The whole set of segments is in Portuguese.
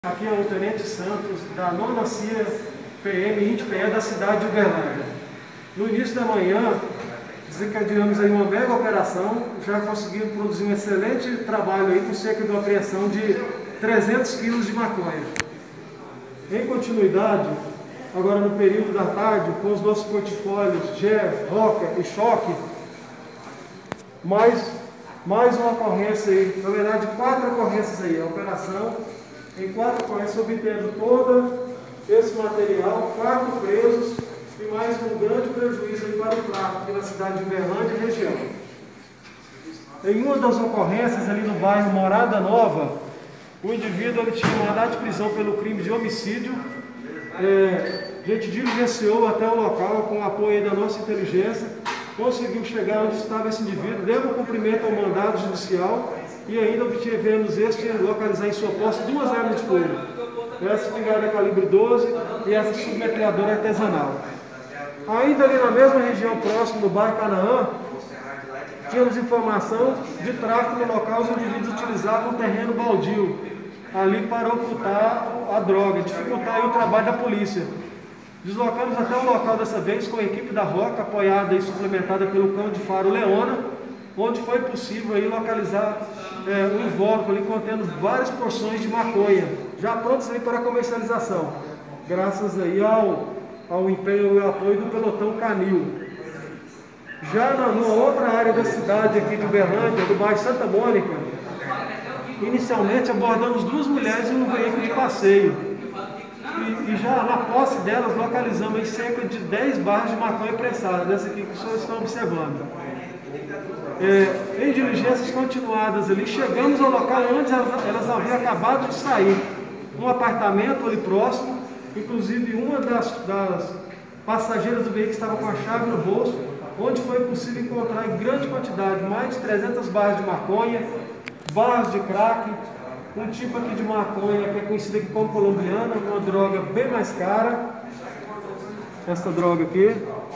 Aqui é o Tenente Santos, da 9ª CIA PM INTE-PE da cidade de Uberlândia. No início da manhã, desencadeamos aí uma mega operação, já conseguimos produzir um excelente trabalho aí com cerca de uma apreensão de 300 quilos de maconha. Em continuidade, agora no período da tarde, com os nossos portfólios GER, ROCA e Choque, mais uma ocorrência aí, na verdade 4 ocorrências aí, a operação. Em 4 ocorrências, obtendo todo esse material, 4 presos e mais um grande prejuízo aí para o tráfico aqui na cidade de Uberlândia e região. Em uma das ocorrências ali no bairro Morada Nova, o indivíduo ele tinha mandado de prisão pelo crime de homicídio. A gente diligenciou até o local com o apoio aí da nossa inteligência, conseguiu chegar onde estava esse indivíduo, deu cumprimento ao mandado judicial e ainda obtivemos localizar em sua posse 2 armas de fogo, essa espingarda calibre 12 e essa submetralhadora artesanal. Ainda ali na mesma região próxima do bairro Canaã, tínhamos informação de tráfico no local. Os indivíduos utilizavam um terreno baldio ali para ocultar a droga, dificultar aí o trabalho da polícia. Deslocamos até o local dessa vez com a equipe da ROCA, apoiada e suplementada pelo cão de faro Leona, onde foi possível aí localizar um invólucro ali contendo várias porções de maconha, já prontos aí para comercialização, graças aí ao empenho e apoio do pelotão Canil. Já numa outra área da cidade aqui de Uberlândia, do bairro Santa Mônica, inicialmente abordamos 2 mulheres em um veículo de passeio. E já na posse delas localizamos aí cerca de 10 barras de maconha prensada, dessa aqui que vocês estão observando. Em diligências continuadas ali, chegamos ao local onde elas haviam acabado de sair, um apartamento ali próximo, inclusive uma das passageiras do veículo estava com a chave no bolso, onde foi possível encontrar em grande quantidade, mais de 300 barras de maconha, barras de crack, um tipo aqui de maconha que é conhecida aqui como colombiana, uma droga bem mais cara, essa droga aqui.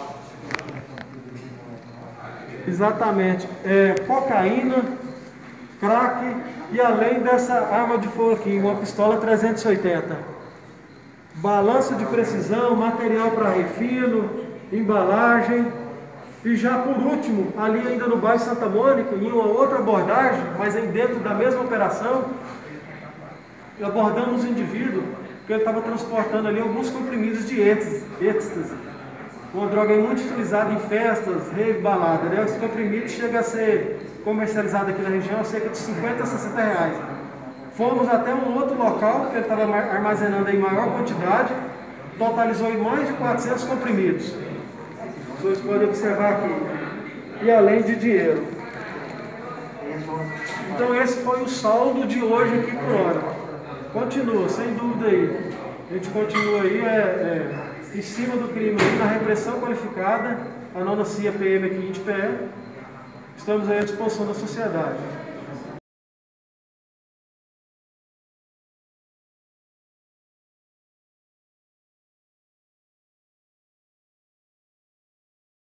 Exatamente, cocaína, crack e além dessa arma de fogo aqui, uma pistola 380. Balança de precisão, material para refino, embalagem. E já por último, ali ainda no bairro Santa Mônica, em uma outra abordagem, mas dentro da mesma operação, abordamos um indivíduo que ele estava transportando ali alguns comprimidos de êxtase. Uma droga muito utilizada em festas, rave, balada, né? Esse comprimido chega a ser comercializado aqui na região a cerca de 50 a 60 reais. Fomos até um outro local que ele estava armazenando em maior quantidade, totalizou em mais de 400 comprimidos. Vocês podem observar aqui. E além de dinheiro. Então esse foi o saldo de hoje aqui por hora. Continua, sem dúvida aí. A gente continua aí em cima do crime, aí, na repressão qualificada, a 9ª CIA PM aqui em INTE-PE. Estamos aí à disposição da sociedade.